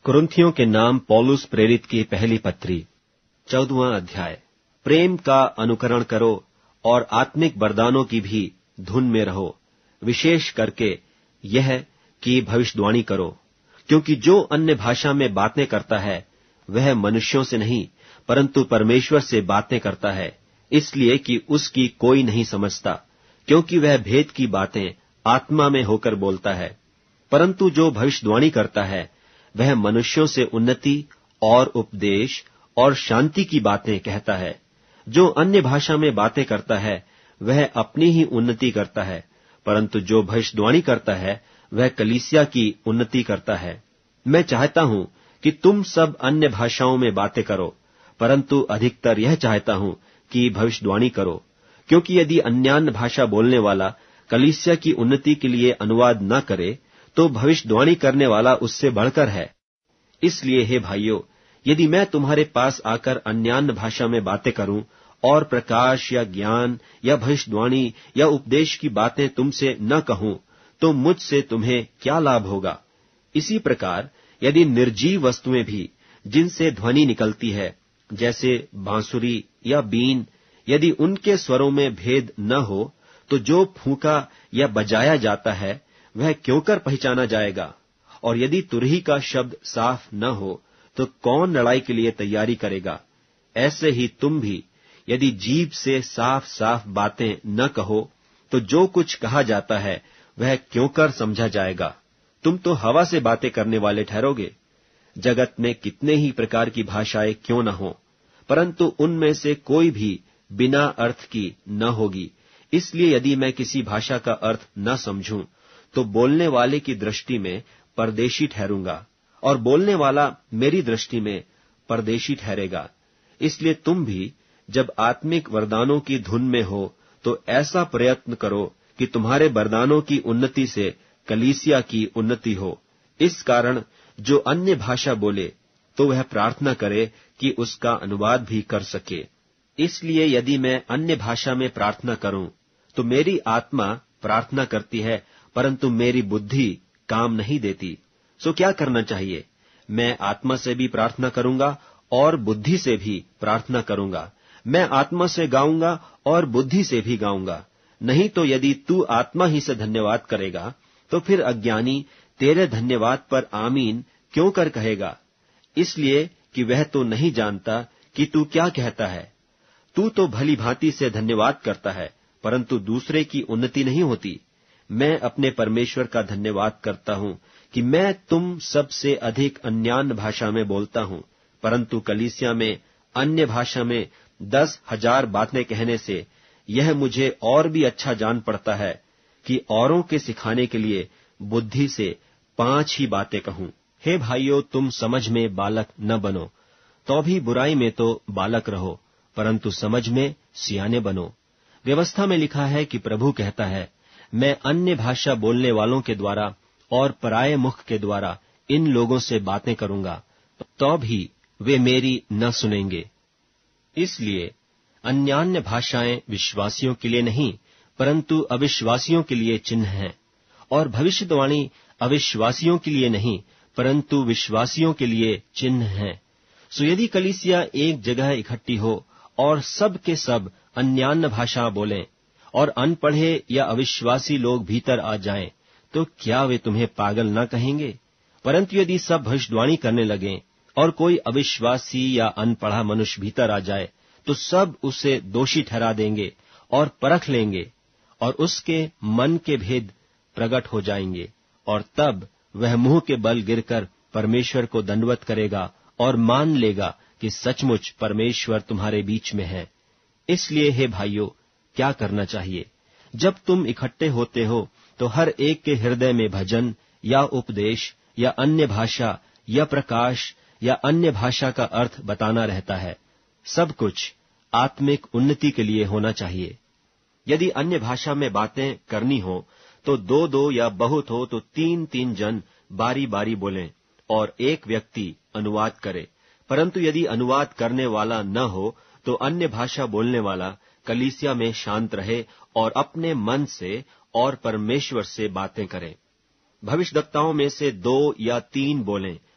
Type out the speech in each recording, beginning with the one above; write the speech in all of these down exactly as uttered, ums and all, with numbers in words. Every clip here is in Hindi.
कुरिन्थियों के नाम पौलुस प्रेरित की पहली पत्री, चौदहवां अध्याय। प्रेम का अनुकरण करो और आत्मिक वरदानों की भी धुन में रहो, विशेष करके यह कि भविष्यवाणी करो, क्योंकि जो अन्य भाषा में बातें करता है वह मनुष्यों से नहीं परंतु परमेश्वर से बातें करता है, इसलिए कि उसकी कोई नहीं समझता, क्योंकि वह भेद की बातें आत्मा में होकर बोलता है। परंतु जो भविष्यवाणी करता है वह मनुष्यों से उन्नति और उपदेश और शांति की बातें कहता है। जो अन्य भाषा में बातें करता है वह अपनी ही उन्नति करता है, परंतु जो भविष्यवाणी करता है वह कलीसिया की उन्नति करता है। मैं चाहता हूं कि तुम सब अन्य भाषाओं में बातें करो, परंतु अधिकतर यह चाहता हूं कि भविष्यवाणी करो, क्योंकि यदि अन्यान्य भाषा बोलने वाला कलीसिया की उन्नति के लिए अनुवाद न करे तो भविष्यवाणी करने वाला उससे बढ़कर है। इसलिए हे भाइयों, यदि मैं तुम्हारे पास आकर अन्यान्य भाषा में बातें करूं और प्रकाश या ज्ञान या भविष्यवाणी या उपदेश की बातें तुमसे न कहूं, तो मुझसे तुम्हें क्या लाभ होगा? इसी प्रकार यदि निर्जीव वस्तुएं भी जिनसे ध्वनि निकलती है, जैसे बांसुरी या बीन, यदि उनके स्वरों में भेद न हो, तो जो फूंका या बजाया जाता है वह क्यों कर पहचाना जाएगा? और यदि तुरही का शब्द साफ न हो तो कौन लड़ाई के लिए तैयारी करेगा? ऐसे ही तुम भी यदि जीभ से साफ साफ बातें न कहो तो जो कुछ कहा जाता है वह क्यों कर समझा जाएगा? तुम तो हवा से बातें करने वाले ठहरोगे। जगत में कितने ही प्रकार की भाषाएं क्यों न हो, परंतु उनमें से कोई भी बिना अर्थ की न होगी। इसलिए यदि मैं किसी भाषा का अर्थ न समझूं तो बोलने वाले की दृष्टि में परदेशी ठहरूंगा और बोलने वाला मेरी दृष्टि में परदेशी ठहरेगा। इसलिए तुम भी जब आत्मिक वरदानों की धुन में हो तो ऐसा प्रयत्न करो कि तुम्हारे वरदानों की उन्नति से कलीसिया की उन्नति हो। इस कारण जो अन्य भाषा बोले तो वह प्रार्थना करे कि उसका अनुवाद भी कर सके। इसलिए यदि मैं अन्य भाषा में प्रार्थना करूं तो मेरी आत्मा प्रार्थना करती है, परंतु मेरी बुद्धि काम नहीं देती। सो क्या करना चाहिए? मैं आत्मा से भी प्रार्थना करूंगा और बुद्धि से भी प्रार्थना करूंगा। मैं आत्मा से गाऊंगा और बुद्धि से भी गाऊंगा। नहीं तो यदि तू आत्मा ही से धन्यवाद करेगा तो फिर अज्ञानी तेरे धन्यवाद पर आमीन क्यों कर कहेगा? इसलिए कि वह तो नहीं जानता कि तू क्या कहता है। तू तो भली भांति से धन्यवाद करता है, परंतु दूसरे की उन्नति नहीं होती। मैं अपने परमेश्वर का धन्यवाद करता हूं कि मैं तुम सबसे अधिक अन्यान्य भाषा में बोलता हूं, परंतु कलीसिया में अन्य भाषा में दस हजार बातें कहने से यह मुझे और भी अच्छा जान पड़ता है कि औरों के सिखाने के लिए बुद्धि से पांच ही बातें कहूं। हे भाइयों, तुम समझ में बालक न बनो, तो भी बुराई में तो बालक रहो, परंतु समझ में सियाने बनो। व्यवस्था में लिखा है कि प्रभु कहता है, मैं अन्य भाषा बोलने वालों के द्वारा और पराये मुख के द्वारा इन लोगों से बातें करूंगा, तो भी वे मेरी न सुनेंगे। इसलिए अन्यान्य भाषाएं विश्वासियों के लिए नहीं परंतु अविश्वासियों के लिए चिन्ह हैं, और भविष्यवाणी अविश्वासियों के लिए नहीं परंतु विश्वासियों के लिए चिन्ह हैं। सो यदि कलीसिया एक जगह इकट्ठी हो और सब के सब अन्यान्य भाषा बोलें और अनपढ़े या अविश्वासी लोग भीतर आ जाएं, तो क्या वे तुम्हें पागल न कहेंगे? परंतु यदि सब भविष्यवाणी करने लगें और कोई अविश्वासी या अनपढ़ा मनुष्य भीतर आ जाए, तो सब उसे दोषी ठहरा देंगे और परख लेंगे, और उसके मन के भेद प्रकट हो जाएंगे, और तब वह मुंह के बल गिरकर परमेश्वर को दंडवत करेगा और मान लेगा कि सचमुच परमेश्वर तुम्हारे बीच में है। इसलिए हे भाइयों, क्या करना चाहिए? जब तुम इकट्ठे होते हो तो हर एक के हृदय में भजन या उपदेश या अन्य भाषा या प्रकाश या अन्य भाषा का अर्थ बताना रहता है। सब कुछ आत्मिक उन्नति के लिए होना चाहिए। यदि अन्य भाषा में बातें करनी हो तो दो दो या बहुत हो तो तीन तीन जन बारी बारी बोलें और एक व्यक्ति अनुवाद करे। परंतु यदि अनुवाद करने वाला न हो तो अन्य भाषा बोलने वाला कलीसिया में शांत रहे और अपने मन से और परमेश्वर से बातें करे। भविष्यद्वक्ताओं में से दो या तीन बोलें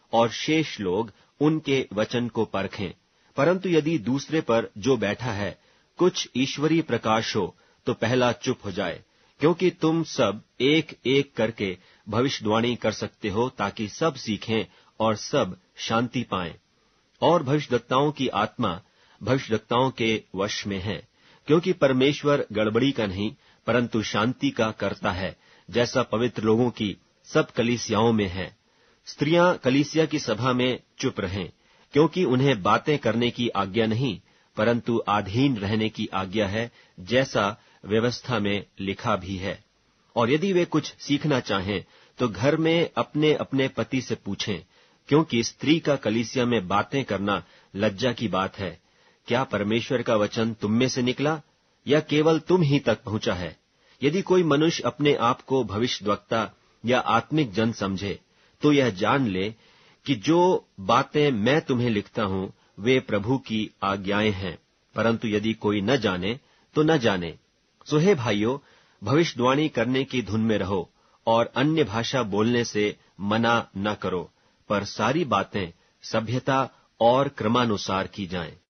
और शेष लोग उनके वचन को परखें। परंतु यदि दूसरे पर जो बैठा है कुछ ईश्वरीय प्रकाश हो तो पहला चुप हो जाए, क्योंकि तुम सब एक एक करके भविष्यवाणी कर सकते हो, ताकि सब सीखें और सब शांति पाएं। और भविष्यद्वक्ताओं की आत्मा भविष्यद्वक्ताओं के वश में है, क्योंकि परमेश्वर गड़बड़ी का नहीं परंतु शांति का करता है, जैसा पवित्र लोगों की सब कलीसियाओं में है। स्त्रियां कलीसिया की सभा में चुप रहें, क्योंकि उन्हें बातें करने की आज्ञा नहीं परंतु अधीन रहने की आज्ञा है, जैसा व्यवस्था में लिखा भी है। और यदि वे कुछ सीखना चाहें तो घर में अपने अपने पति से पूछें, क्योंकि स्त्री का कलीसिया में बातें करना लज्जा की बात है। क्या परमेश्वर का वचन तुम में से निकला या केवल तुम ही तक पहुंचा है? यदि कोई मनुष्य अपने आप को भविष्यद्वक्ता या आत्मिक जन समझे तो यह जान ले कि जो बातें मैं तुम्हें लिखता हूं वे प्रभु की आज्ञाएं हैं। परंतु यदि कोई न जाने तो न जाने। सो हे भाइयों, भविष्यवाणी करने की धुन में रहो और अन्य भाषा बोलने से मना न करो, पर सारी बातें सभ्यता और क्रमानुसार की जाएं।